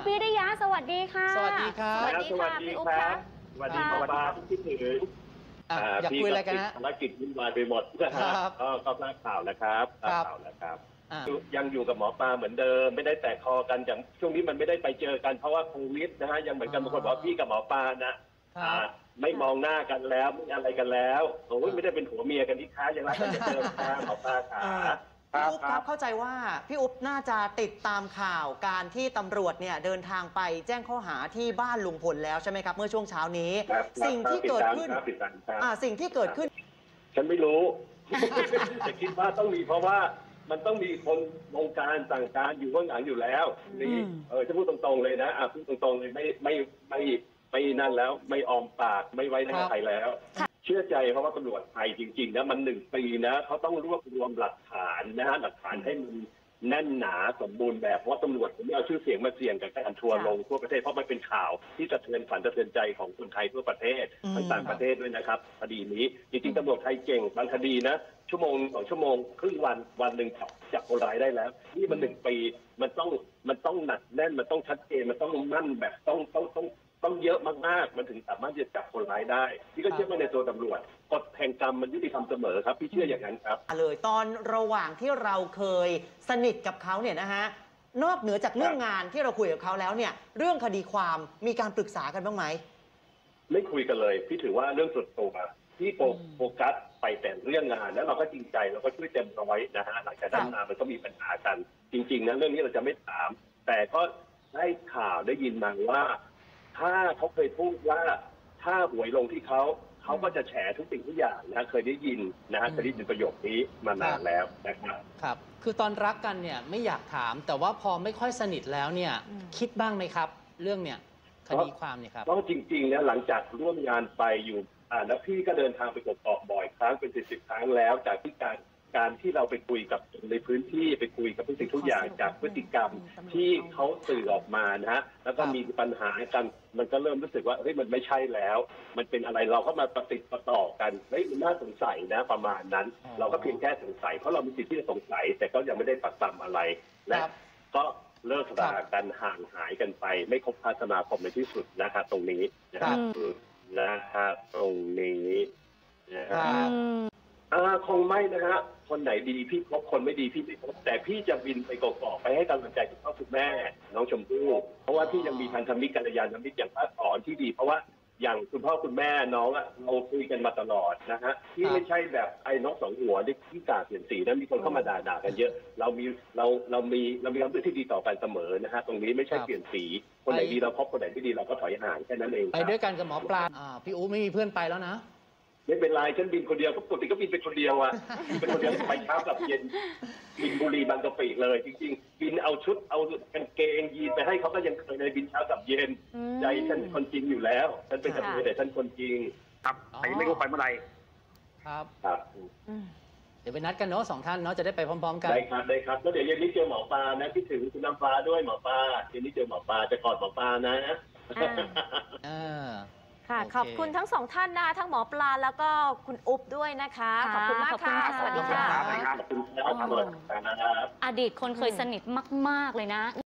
พิริยะสวัสดีค่ะสวัสดีครับสวัสดีค่ะพี่อุ๊บคะสวัสดีหมอปลาที่ถึงอยากคุยอะไรกันฮะภารกิจวุ่นวายไปหมดนะครับก็ทราบข่าวนะครับข่าวนะครับยังอยู่กับหมอปลาเหมือนเดิมไม่ได้แตกคอกันอย่างช่วงนี้มันไม่ได้ไปเจอกันเพราะว่าโควิดนะฮะยังเหมือนกันบางคนบอกพี่กับหมอปลานะไม่มองหน้ากันแล้วไม่อะไรกันแล้วโอ้ยไม่ได้เป็นผัวเมียกันที่ค้ายังรักกันเหมือนเดิมนะหมอปลาขาพี่อุ๊บครับเข้าใจว่าพี่อุ๊บน่าจะติดตามข่าวการที่ตำรวจเนี่ยเดินทางไปแจ้งข้อหาที่บ้านลุงพลแล้วใช่ไหมครับเมื่อช่วงเช้านี้สิ่งที่เกิดขึ้นสิ่งที่เกิดขึ้นฉันไม่รู้แต่คิดว่าต้องมีเพราะว่ามันต้องมีคนวงการสั่งการอยู่เบื้องหลังอยู่แล้วนี่จะพูดตรงๆเลยนะพูดตรงๆเลยไม่นั่นแล้วไม่ออมปากไม่ไว้หน้าใครแล้วเชื่อใจเพราะว่าตำรวจไทยจริงๆนะมัน1 ปีนะเขาต้องรวบรวมหลักฐานนะฮะหลักฐานให้มันแน่นหนาสมบูรณ์แบบเพราะตำรวจไม่เอาชื่อเสียงมาเสี่ยงกับการทัวร์ลงทั่วประเทศเพราะมันเป็นข่าวที่สะเทือนฝันสะเทือนใจของคนไทยทั่วประเทศทั้งต่างประเทศด้วยนะครับคดีนี้จริงๆตำรวจไทยเก่งบางคดีนะชั่วโมง2 ชั่วโมงครึ่งวันหนึ่งจับคนร้ายได้แล้วนี่มัน1 ปีมันต้องหนักแน่นมันต้องชัดเจนมันต้องมั่นแบบต้องเยอะมากๆมันถึงสามารถจะจับคนร้ายได้พี่ก็เชื่อมั่นในตัวตำรวจกฎแห่งกรรมมันยุติธรรมเสมอครับพี่เชื่ออย่างนั้นครับเลยตอนระหว่างที่เราเคยสนิทกับเขาเนี่ยนะฮะนอกเหนือจากเรื่องงานที่เราคุยกับเขาแล้วเนี่ยเรื่องคดีความมีการปรึกษากันบ้างไหมไม่คุยกันเลยพี่ถือว่าเรื่องส่วนตัวพี่โฟกัสไปแต่เรื่องงานแล้วเราก็จริงใจเราก็ช่วยเต็มร้อยนะฮะหลังจากนั้นมามันก็มีปัญหากันจริงๆนะเรื่องนี้เราจะไม่ถามแต่ก็ได้ข่าวได้ยินมาว่าถ้าเขาเคยพูดว่าถ้าหวยลงที่เขาก็จะแฉทุกสิ่งทุกอย่างนะเคยได้ยินนะฮะเคยได้ยินประโยคนี้มานานแล้วนะครับครับคือตอนรักกันเนี่ยไม่อยากถามแต่ว่าพอไม่ค่อยสนิทแล้วเนี่ยคิดบ้างไหมครับเรื่องเนี่ยคดีความเนี่ยครับเพราะจริงๆเนี่ยหลังจากร่วมงานไปอยู่แล้วพี่ก็เดินทางไปกบบ่อยครั้งเป็น10 ครั้งแล้วจากที่การที่เราไปคุยกับในพื้นที่ไปคุยกับทุกสิ่งทุกอย่างจากพฤติกรรมที่เขาสื่อออกมานะฮะแล้วก็มีปัญหากันมันก็เริ่มรู้สึกว่าเฮ้ยมันไม่ใช่แล้วมันเป็นอะไรเราก็มาประติดประต่อกันเฮ้ยมันน่าสงสัยนะประมาณนั้นเราก็เพียงแค่สงสัยเพราะเรามีสิทธิ์ที่จะสงสัยแต่ก็ยังไม่ได้ปักปำอะไรและก็เลิกรากันห่างหายกันไปไม่คบค้าสมาคมในที่สุดนะครับตรงนี้นะครับตรงนี้นะครับคงไม่นะฮะคนไหนดีพี่คบคนไม่ดีพี่ไม่คบแต่พี่จะบินไปกอกไปให้กำลังใจคุณพ่อคุณแม่น้องชมพู่เพราะว่าพี่ยังมีพันธมิตรกัลยาณมิตรอย่างป้าถอนที่ดีเพราะว่าอย่างคุณพ่อคุณแม่น้องเราคุยกันมาตลอดนะฮะที่ไม่ใช่แบบไอ้นกสองหัวที่กาเปลี่ยนสีนั้นมีคนเข้ามาด่ากันเยอะเรามีความรู้สึกที่ดีต่อกันเสมอนะฮะตรงนี้ไม่ใช่เปลี่ยนสีคนไหนดีเราคบคนไหนไม่ดีเราก็ถอยห่างแค่นั้นเองไปด้วยกันกับหมอปลาพี่อู๋ไม่มีเพื่อนไปแล้วนะไม่เป็นไรฉันบินคนเดียวก็ปกติก็บินเป็นคนเดียวเป็นคนเดียวไปเช้ากับเย็นบินบุรีบางกะปิเลยจริงๆบินเอาชุดเอากางเกงยีนไปให้เขาก็ยังเคยในบินเช้ากับเย็นใจฉันคนจริงอยู่แล้วฉันเป็นกระเทยแต่ฉันคนจริงครับใครไม่รู้ไปเมื่อไหร่ครับเดี๋ยวไปนัดกันเนาะ2 ท่านเนาะจะได้ไปพร้อมๆกันได้ครับแล้วเดี๋ยวเย็นนี้เจอหมอปลานะคิดถึงคุณน้ำฟ้าด้วยหมอปลาเย็นนี้เจอหมอปลาจะกอดหมอปลานะค่ะขอบคุณทั้ง2 ท่านนะทั้งหมอปลาแล้วก็คุณอุ๊บด้วยนะคะขอบคุณมากค่ะสวัสดีค่ะขอบคุณครับอดีตคนเคยสนิทมากๆเลยนะ